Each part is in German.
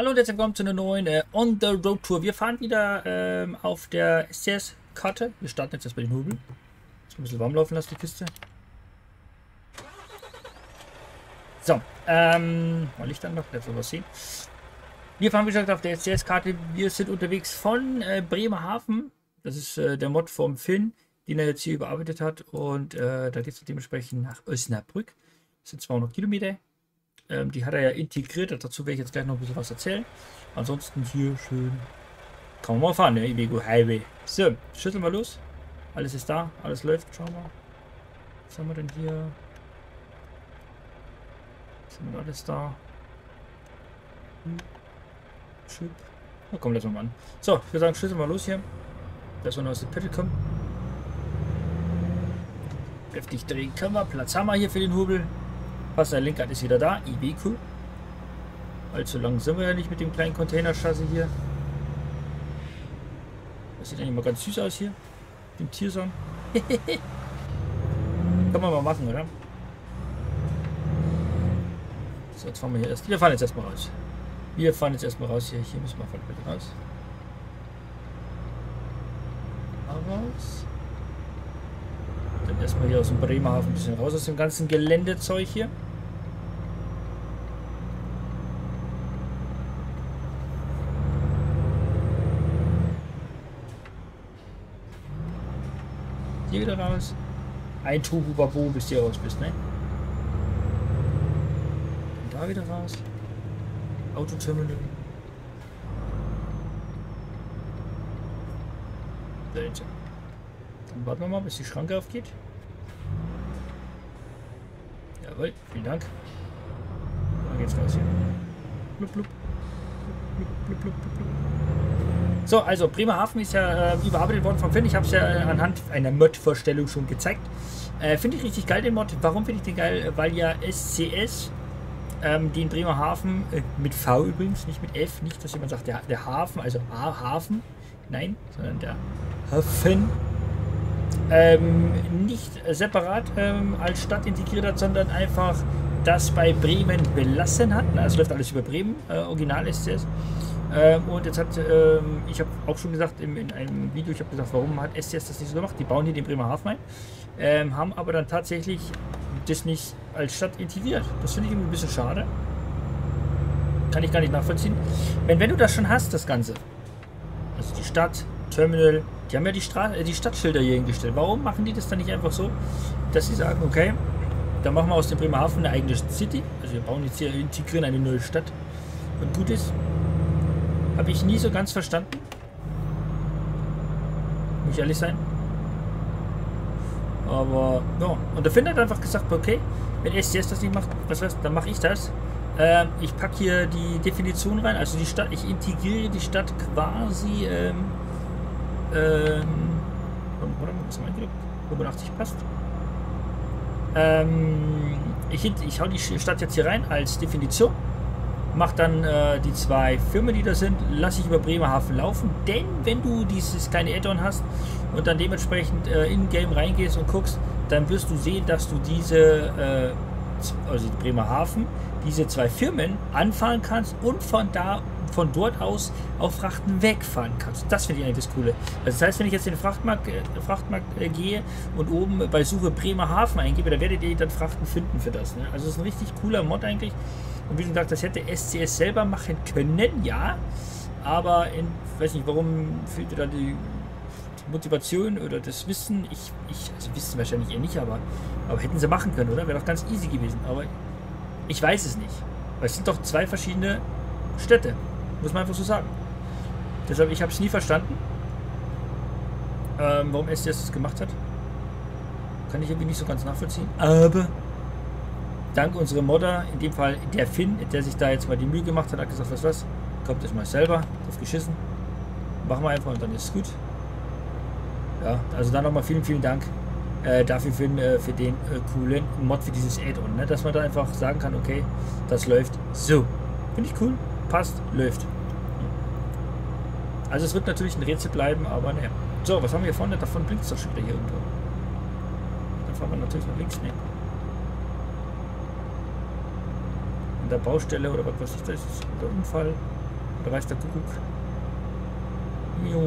Hallo und herzlich willkommen zu einer neuen On the Road Tour. Wir fahren wieder auf der SCS-Karte. Wir starten jetzt erstmal den Hubel. Jetzt ein bisschen warm laufen lassen, die Kiste. So, mal Licht an noch, jetzt was sehen. Wir fahren, wie gesagt, auf der SCS-Karte. Wir sind unterwegs von Bremerhaven. Das ist der Mod vom Finn, den er jetzt hier überarbeitet hat. Und da geht es dementsprechend nach Osnabrück. Das sind 200 Kilometer. Die hat er ja integriert, dazu werde ich jetzt gleich noch ein bisschen was erzählen. Ansonsten hier schön kann man mal fahren, der Iveco Highway. So, schütteln wir los. Alles ist da, alles läuft, schauen wir. Was haben wir denn hier? Sind wir alles da? Chip. Na komm, lassen wir mal an. So, ich würde sagen, schütteln wir los hier. Dass wir noch aus dem Pedal kommen. Kräftig drehen können wir. Platz haben wir hier für den Hubel. Passt, der Lenkrad ist wieder da, Iveco. Allzu lang sind wir ja nicht mit dem kleinen Containerchassis hier. Das sieht eigentlich mal ganz süß aus hier. Mit dem Tierson. Kann man mal machen, oder? So, jetzt fahren wir hier erst. Wir fahren jetzt erstmal raus. Wir fahren jetzt erstmal raus hier. Hier müssen wir bitte raus. Raus. Dann erstmal hier aus dem Bremerhaven ein bisschen raus aus dem ganzen Geländezeug hier. Hier wieder raus. Ein Tohu-Wabo, bis du hier raus bist, ne? Und da wieder raus. Autoterminal. Dann warten wir mal, bis die Schranke aufgeht. Jawohl, vielen Dank. Dann geht's raus hier. Blub, blub. Blub, blub, blub, blub, blub. So, also Bremerhaven ist ja überarbeitet worden von Finn. Ich habe es ja anhand einer Mod-Vorstellung schon gezeigt. Finde ich richtig geil, den Mod. Warum finde ich den geil? Weil ja SCS den Bremerhaven, mit V übrigens, nicht mit F, nicht, dass jemand sagt, der Hafen, also A-Hafen, nein, sondern der Hafen, nicht separat als Stadt integriert hat, sondern einfach das bei Bremen belassen hat. Also läuft alles über Bremen, Original SCS. Und jetzt hat, ich habe auch schon gesagt in einem Video, ich habe gesagt, warum hat SCS das nicht so gemacht? Die bauen hier den Bremerhaven ein, haben aber dann tatsächlich das nicht als Stadt integriert. Das finde ich irgendwie ein bisschen schade. Kann ich gar nicht nachvollziehen. Wenn du das schon hast, das Ganze, also die Stadt, Terminal, die haben ja die Stadtschilder hier hingestellt. Warum machen die das dann nicht einfach so, dass sie sagen, okay, dann machen wir aus dem Bremerhaven eine eigene City, also wir bauen jetzt hier, integrieren eine neue Stadt und gut ist. Habe ich nie so ganz verstanden. Muss ich ehrlich sein. Aber, ja. Und der Finn hat einfach gesagt, okay, wenn SCS das nicht macht, was heißt, dann mache ich das. Ich packe hier die Definition rein, also die Stadt, ich integriere die Stadt quasi, warte mal, was haben wir eingeloggt? 85 passt. Ich hau die Stadt jetzt hier rein als Definition. Mach dann die zwei Firmen, die da sind, lasse ich über Bremerhaven laufen. Denn wenn du dieses kleine Add-on hast und dann dementsprechend in-game reingehst und guckst, dann wirst du sehen, dass du diese, also Bremerhaven, diese zwei Firmen anfahren kannst und von dort aus auf Frachten wegfahren kannst. Das finde ich eigentlich das Coole. Also das heißt, wenn ich jetzt in den Frachtmarkt gehe und oben bei Suche Bremerhaven eingebe, da werdet ihr dann Frachten finden für das. Ne? Also das ist ein richtig cooler Mod eigentlich. Und wie gesagt, das hätte SCS selber machen können, ja. Aber weiß nicht, warum fehlt da die Motivation oder das Wissen? Also Wissen wahrscheinlich eher nicht, aber hätten sie machen können, oder? Wäre doch ganz easy gewesen. Aber ich weiß es nicht. Weil es sind doch zwei verschiedene Städte. Muss man einfach so sagen. Deshalb, ich habe es nie verstanden, warum SCS das gemacht hat. Kann ich irgendwie nicht so ganz nachvollziehen. Aber dank unserem Modder, in dem Fall der Finn, der sich da jetzt mal die Mühe gemacht hat, hat gesagt, was, kommt das mal selber, drauf geschissen. Machen wir einfach und dann ist es gut. Ja, also dann nochmal vielen, vielen Dank dafür für den coolen Mod, für dieses Add-on, ne? Dass man da einfach sagen kann, okay, das läuft so. Finde ich cool, passt, läuft. Also es wird natürlich ein Rätsel bleiben, aber naja. So, was haben wir hier vorne? Davon blinkt es doch schon wieder hier irgendwo. Dann fahren wir natürlich nach links, ne? Der Baustelle oder was weiß ich, das ist der Unfall. Oder weiß der Kuckuck. Jo.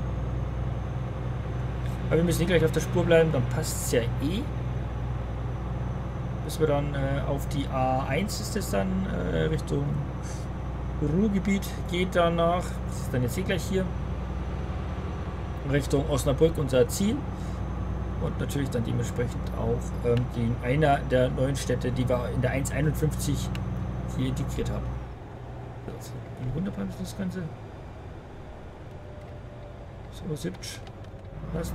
Aber wir müssen gleich auf der Spur bleiben, dann passt es ja eh. Bis wir dann auf die A1 ist es dann, Richtung Ruhrgebiet geht danach. Das ist dann jetzt eh gleich hier. Richtung Osnabrück unser Ziel. Und natürlich dann dementsprechend auch einer der neuen Städte, die wir in der 151 hier integriert haben. Also, wunderbar ist das Ganze. So, 70. Passt.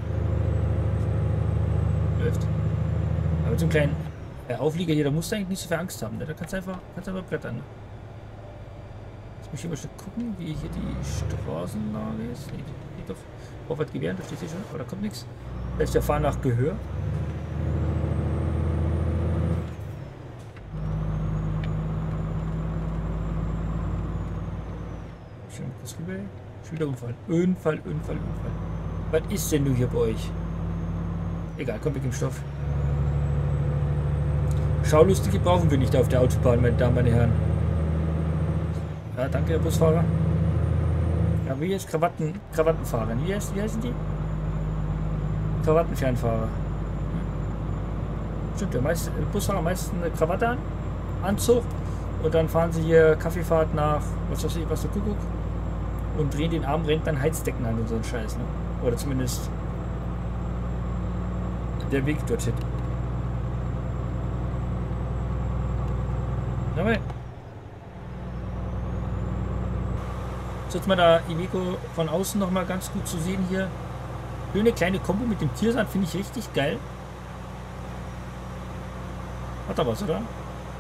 Läuft. Aber mit so einem kleinen Auflieger hier, da musst du eigentlich nicht so viel Angst haben. Ne? Da kannst du einfach brettern. Ne? Jetzt muss ich mal schnell gucken, wie hier die Straßenlage ist. Nee, die doch. Vorwärts gewähren, da steht hier schon. Aber da kommt nichts. Da ist der Fahren nach Gehör. Schon kurz rüber. Schon wieder Unfall. Unfall. Was ist denn du hier bei euch? Egal, komm, wir geben Stoff. Schaulustige brauchen wir nicht auf der Autobahn, meine Damen und Herren. Ja, danke, Herr Busfahrer. Ja, wie jetzt Krawattenfahrer. Wie heißen die? Krawattenfernfahrer. Stimmt, der Busfahrer meistens eine Krawatte an, Anzug, und dann fahren sie hier Kaffeefahrt nach, was weiß ich, was der Kuckuck, und drehen den Arm, rennt dann Heizdecken an und so ein Scheiß, ne? Oder zumindest der Weg dorthin. Aber so, jetzt mal da Iveco von außen noch mal ganz gut zu sehen hier. Schöne kleine Kombo mit dem Tiersand, finde ich richtig geil. Hat er was, oder?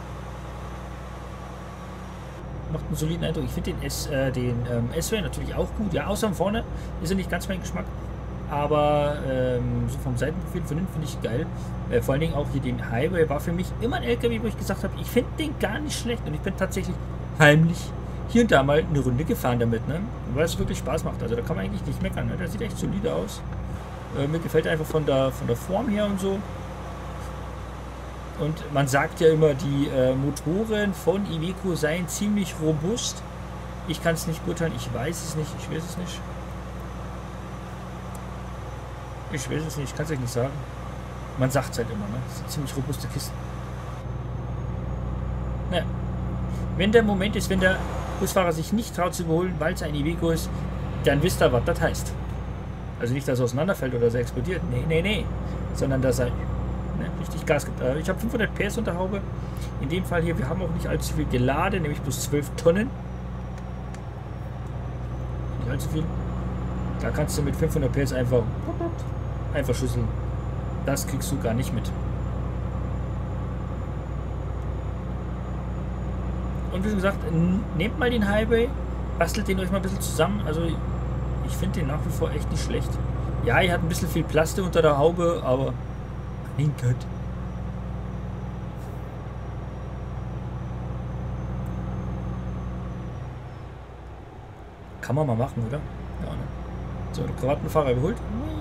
Macht einen soliden Eindruck. Ich finde den S-Way natürlich auch gut. Ja, außer vorne ist er nicht ganz mein Geschmack. Aber so vom Seitenprofil von hinten finde ich geil. Vor allen Dingen auch hier den Highway war für mich immer ein LKW, wo ich gesagt habe, ich finde den gar nicht schlecht. Und ich bin tatsächlich heimlich hier und da mal eine Runde gefahren damit, ne? Weil es wirklich Spaß macht. Also da kann man eigentlich nicht meckern, ne? Der sieht echt solide aus. Mir gefällt er einfach von der Form her und so. Und man sagt ja immer, die Motoren von Iveco seien ziemlich robust. Ich kann es nicht beurteilen, ich weiß es nicht, ich weiß es nicht. Ich kann es euch nicht sagen. Man sagt es halt immer, ne? Das sind ziemlich robuste Kisten. Naja. Wenn der Moment ist, wenn der Busfahrer sich nicht traut zu überholen, weil es ein Iveco ist, dann wisst ihr, was das heißt. Also nicht, dass er auseinanderfällt oder dass er explodiert. Nee. Sondern, dass er richtig Gas gibt. Ich habe 500 PS unter Haube. In dem Fall hier, wir haben auch nicht allzu viel geladen, nämlich bloß 12 Tonnen. Nicht allzu viel. Da kannst du mit 500 PS einfach schüsseln. Das kriegst du gar nicht mit. Und wie schon gesagt, nehmt mal den Highway, bastelt den euch mal ein bisschen zusammen. Also ich finde den nach wie vor echt nicht schlecht. Ja, ihr habt ein bisschen viel Plaste unter der Haube, aber mein Gott. Kann man mal machen, oder? Ja, ne? So, der Krawattenfahrer überholt.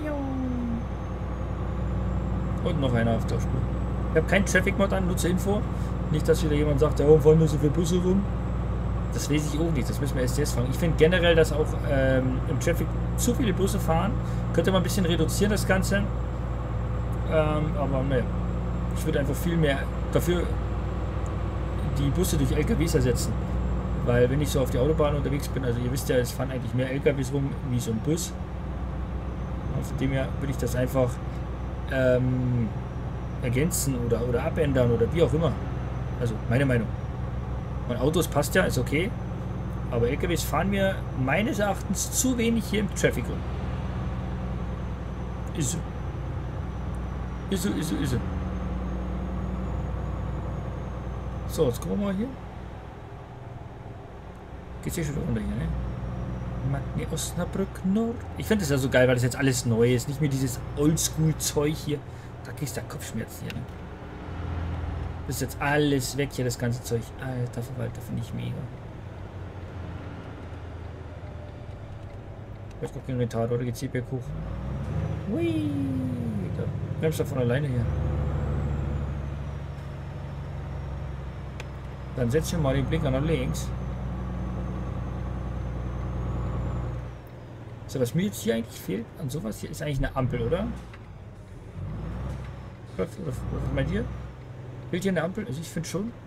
Und noch einer auf der Spur. Ich habe keinen Traffic-Mod an, nur zur Info. Nicht, dass wieder jemand sagt, ja, warum fahren nur so viele Busse rum? Das weiß ich auch nicht, das müssen wir STS fragen. Ich finde generell, dass auch im Traffic zu viele Busse fahren. Könnte man ein bisschen reduzieren, das Ganze. Aber naja, ich würde einfach viel mehr dafür die Busse durch LKWs ersetzen. Weil wenn ich so auf die Autobahn unterwegs bin, also ihr wisst ja, es fahren eigentlich mehr LKWs rum wie so ein Bus. Und von dem her würde ich das einfach ergänzen oder abändern oder wie auch immer. Also meine Meinung. Und Autos passt ja, ist okay. Aber LKWs fahren mir meines Erachtens zu wenig hier im Traffic rum. Ist so. Ist so. So, jetzt gucken wir mal hier. Geht's hier schon runter hier, ne? Magni Osnabrück Nord. Ich finde das ja so geil, weil das jetzt alles neu ist. Nicht mehr dieses Oldschool-Zeug hier. Da kriegst du Kopfschmerzen hier, ne? Das ist jetzt alles weg hier, das ganze Zeug. Alter Verwalter, finde ich mega. Ich brauche keinen Retard, oder geht's hier berghoch? Hui! Da bremst du von alleine hier. Dann setz ich mal den Blinker nach links. So, was mir jetzt hier eigentlich fehlt an sowas hier ist eigentlich eine Ampel, oder? Was meint ihr? Fehlt hier eine Ampel? Also ich finde schon.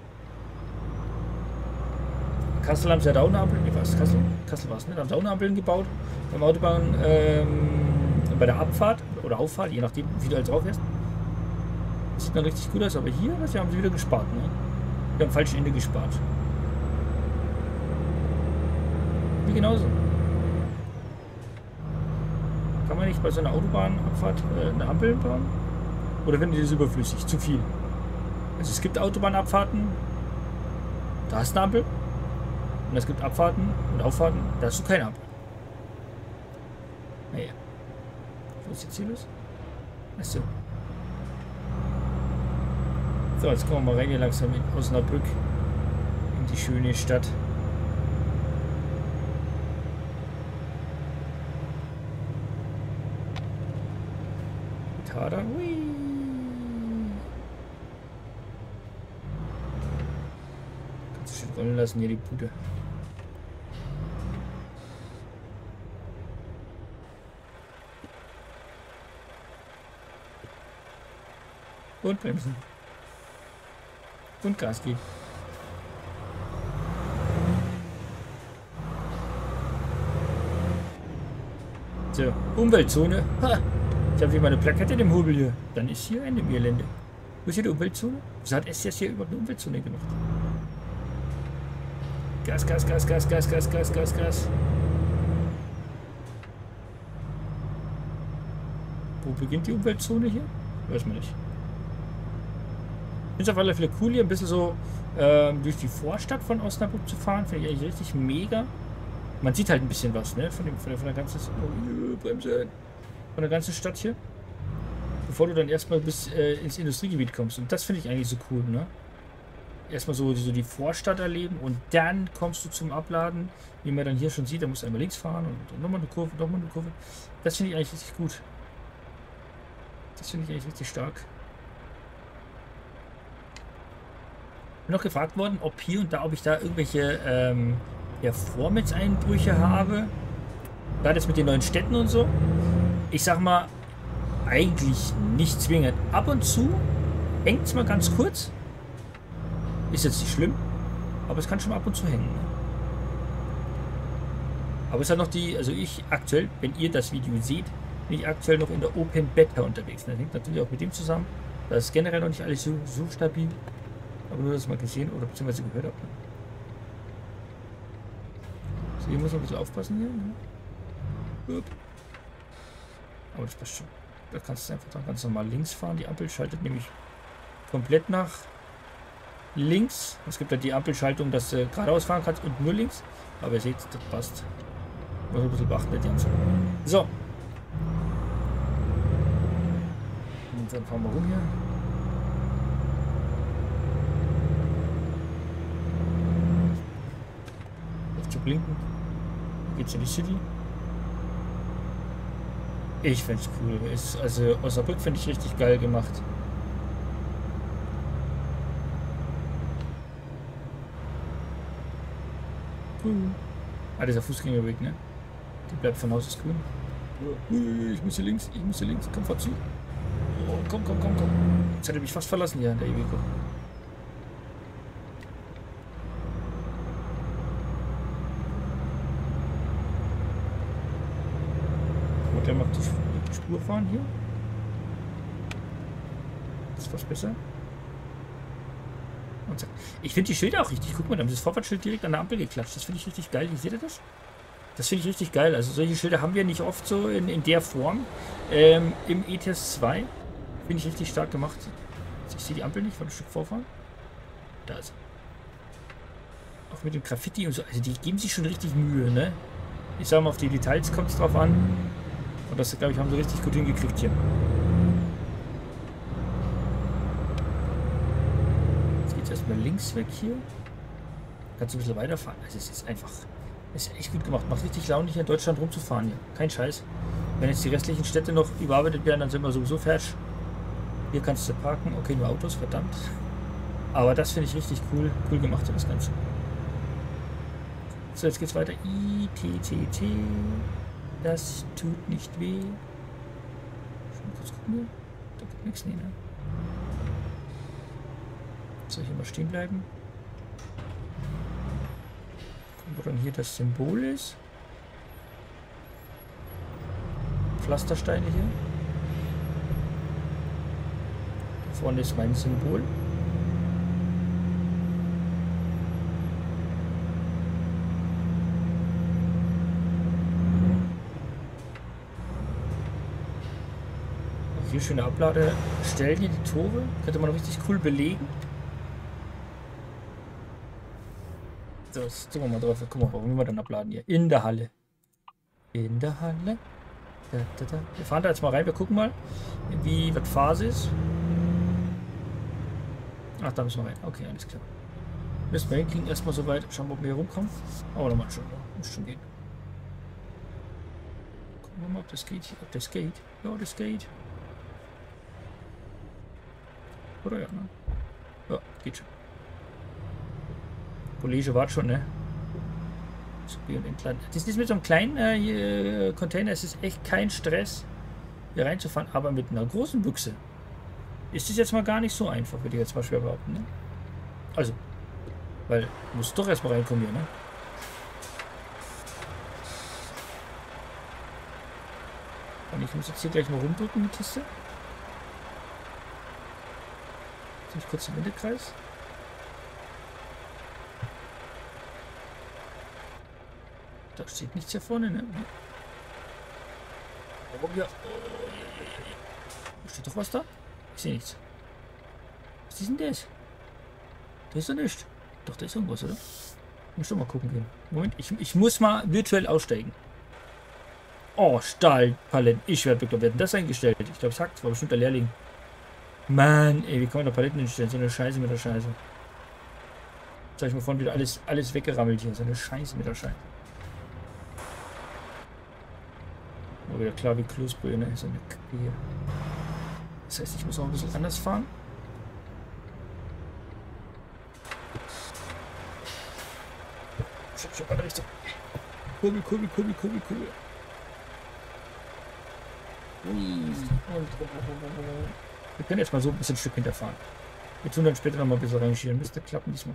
Kassel haben sie ja da auch eine Ampel. Nee, was? Kassel war es, ne? Da haben sie auch eine Ampeln gebaut. Beim Autobahn, bei der Abfahrt oder Auffahrt, je nachdem, wie du halt drauf fährst. Das sieht dann richtig gut aus, aber hier, das haben sie wieder gespart, ne? Wir haben falsch Ende gespart. Wie genauso. Kann man nicht bei so einer Autobahnabfahrt eine Ampel bauen? Oder wenn die das überflüssig? Zu viel. Also es gibt Autobahnabfahrten, da hast du eine Ampel. Und es gibt Abfahrten und Auffahrten, da hast du keine Ampel. Naja. Wo ist jetzt hier los? Achso. So, jetzt kommen wir mal rein hier langsam in Osnabrück. In die schöne Stadt. Tada. Hui. Kannst du schön rollen lassen hier die Bude. Und bremsen. Und Gas geben. So, Umweltzone. Ha! Ich habe hier meine Plakette im Hobel hier. Dann ist hier Ende im Gelände. Wo ist hier die Umweltzone? Wieso hat SCS hier überhaupt eine Umweltzone gemacht? Gas, Gas, Gas, Gas, Gas, Gas, Gas, Gas, Gas. Wo beginnt die Umweltzone hier? Weiß man nicht. Ich finde es auf alle Fälle cool, hier ein bisschen so durch die Vorstadt von Osnabrück zu fahren. Finde ich eigentlich richtig mega. Man sieht halt ein bisschen was, ne? Von der ganzen Bremse. Von der ganzen Stadt hier. Bevor du dann erstmal bis ins Industriegebiet kommst. Und das finde ich eigentlich so cool, ne? Erstmal so die Vorstadt erleben und dann kommst du zum Abladen. Wie man dann hier schon sieht, da musst du einmal links fahren und nochmal eine Kurve, nochmal eine Kurve. Das finde ich eigentlich richtig gut. Das finde ich eigentlich richtig stark. Bin noch gefragt worden, ob hier und da, ob ich da irgendwelche Performance-Einbrüche habe. Gerade jetzt mit den neuen Städten und so. Ich sag mal, eigentlich nicht zwingend. Ab und zu hängt es mal ganz kurz. Ist jetzt nicht schlimm, aber es kann schon mal ab und zu hängen. Aber es hat noch die, also ich aktuell, wenn ihr das Video seht, bin ich aktuell noch in der Open Beta unterwegs. Das hängt natürlich auch mit dem zusammen. Da ist generell noch nicht alles so stabil. Aber nur, dass ihr mal gesehen oder beziehungsweise gehört habt. So, hier muss man ein bisschen aufpassen hier. Ne? Aber das passt schon. Da kannst du einfach dann ganz normal links fahren. Die Ampel schaltet nämlich komplett nach links. Es gibt ja die Ampelschaltung, dass du geradeaus fahren kannst und nur links. Aber ihr seht, das passt. Muss ein bisschen beachten, die Ampel. So. Und dann fahren wir rum hier. Zu blinken. Hier geht's in die City. Ich find's cool. Also Osnabrück finde ich richtig geil gemacht. Cool. Ah, dieser Fußgängerweg, ne? Die bleibt von Haus aus grün. Ich muss hier links, Komm, fahr zu. Oh, komm. Jetzt hat er mich fast verlassen hier, der Iveco. Der macht die Spur fahren hier. Das ist was besser. Und ich finde die Schilder auch richtig. Guck mal, da haben sie das Vorfahrtsschild direkt an der Ampel geklatscht. Das finde ich richtig geil. Wie seht ihr das? Das finde ich richtig geil. Also solche Schilder haben wir nicht oft so in der Form. Im ETS 2 finde ich richtig stark gemacht. Ich sehe die Ampel nicht, weil ein Stück vorfahren. Da ist er. Auch mit dem Graffiti und so. Also die geben sich schon richtig Mühe, ne? Ich sage mal, auf die Details kommt es drauf an. Und das, glaube ich, haben sie richtig gut hingekriegt hier. Jetzt geht es erstmal links weg hier. Kannst du ein bisschen weiterfahren. Also es ist einfach, es ist echt gut gemacht. Macht richtig Laune, hier in Deutschland rumzufahren hier. Kein Scheiß. Wenn jetzt die restlichen Städte noch überarbeitet werden, dann sind wir sowieso fertig. Hier kannst du parken. Okay, nur Autos, verdammt. Aber das finde ich richtig cool. Cool gemacht, das Ganze. So, jetzt geht's weiter. ITTT. Das tut nicht weh. Schon mal kurz gucken. Da gibt nichts, nee, ne? Soll ich immer stehen bleiben? Gucken, wo dann hier das Symbol ist. Pflastersteine hier. Da vorne ist mein Symbol. Hier schöne Abladestellen hier, die Tore. Könnte man richtig cool belegen. So, jetzt gucken wir mal drauf. Guck mal, warum wir dann abladen hier. In der Halle. In der Halle. Da, da, da. Wir fahren da jetzt mal rein. Wir gucken mal, wie was Phase ist. Ach, da müssen wir rein. Okay, alles klar. Müssen wir hinkriegen. Erstmal so weit. Schauen wir, ob wir hier rumkommen. Aber nochmal schon. Muss schon gehen. Gucken wir mal, ob das geht. Ob das geht. Ja, das geht. Oder ja, ne? Ja, geht schon. Kollege war schon, ne? So, und entladen. Das ist mit so einem kleinen Container, es ist echt kein Stress, hier reinzufahren, aber mit einer großen Büchse ist es jetzt mal gar nicht so einfach, würde ich jetzt mal schwer behaupten, ne? Also, weil, du musst doch erstmal reinkommen hier, ne? Und ich muss jetzt hier gleich mal rumdrücken, die Kiste. Ich kurz im Wendekreis. Da steht nichts hier vorne, ne? Oh, ja. Steht doch was da? Ich sehe nichts. Was ist denn das? Da ist doch nichts. Doch, da ist irgendwas, oder? Ich muss schon mal gucken gehen. Moment, ich muss mal virtuell aussteigen. Oh, Stahlpaletten. Ich werde bekloppt. Werden das eingestellt? Ich glaube, es hackt. War bestimmt der Lehrling. Mann, ey, wie kann man da Paletten hinstellen? So eine Scheiße mit der Scheiße. Jetzt habe ich mir vorhin wieder alles weggerammelt hier. So eine Scheiße mit der Scheiße. Oh, wieder klar wie Kloßbrühe, ne? So eine Kacke hier. Das heißt, ich muss auch ein bisschen anders fahren. Schon alle Richtung. Kurbel. Und wir können jetzt mal so ein bisschen ein Stück hinterfahren. Wir tun dann später noch mal ein bisschen rangieren. Müsste klappen diesmal.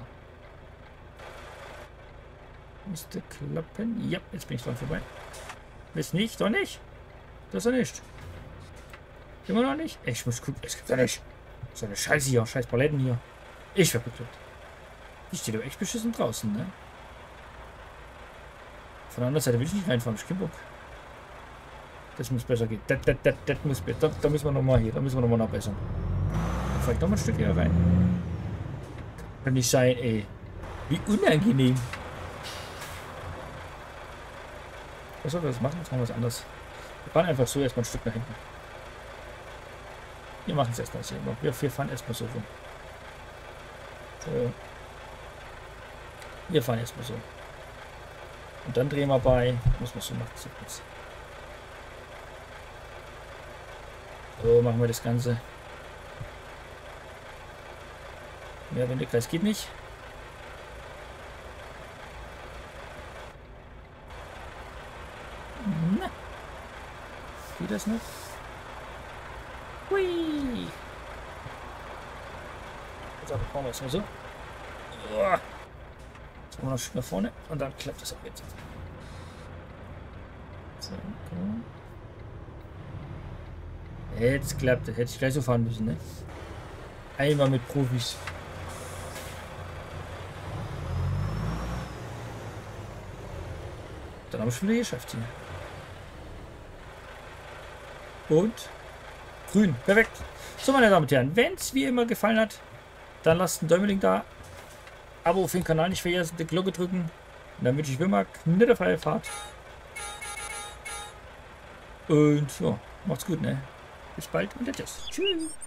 Müsste klappen. Ja, jetzt bin ich dran vorbei. Ist nicht, doch nicht. Das ist doch nicht. Immer noch nicht. Ich muss gucken. Das gibt's ja nicht. So eine Scheiße hier. Scheiß Paletten hier. Ich werde bekloppt. Die steht aber echt beschissen draußen, ne? Von der anderen Seite will ich nicht reinfahren. Ich keinen Bock. Das muss besser gehen. Das muss besser. Da müssen wir nochmal hier. Da müssen wir nochmal nachbessern. Da fahre ich nochmal ein Stück hier rein. Kann nicht sein, ey. Wie unangenehm. Was soll das machen? Jetzt machen wir was anderes. Wir fahren einfach so erstmal ein Stück nach hinten. Wir machen es erstmal so. Wir fahren erstmal so rum. So. Wir fahren erstmal so. Und dann drehen wir bei. Muss man so machen. So machen wir das Ganze. Mehr Wendekreis geht nicht. Na. Geht das noch? Hui. So, dann fahren wir jetzt mal so. Jetzt machen wir noch ein Stück nach vorne und dann klappt das auch jetzt. So, okay. Jetzt klappt es. Hätte ich gleich so fahren müssen, ne? Einmal mit Profis. Dann haben wir schon wieder geschafft hier. Und grün. Perfekt. So, meine Damen und Herren, wenn es wie immer gefallen hat, dann lasst ein Däumling da. Abo für den Kanal nicht vergessen, die Glocke drücken. Und dann wünsche ich wie immer eine freie Fahrt. Und so, macht's gut, ne? Bis bald und tschüss. Tschüss.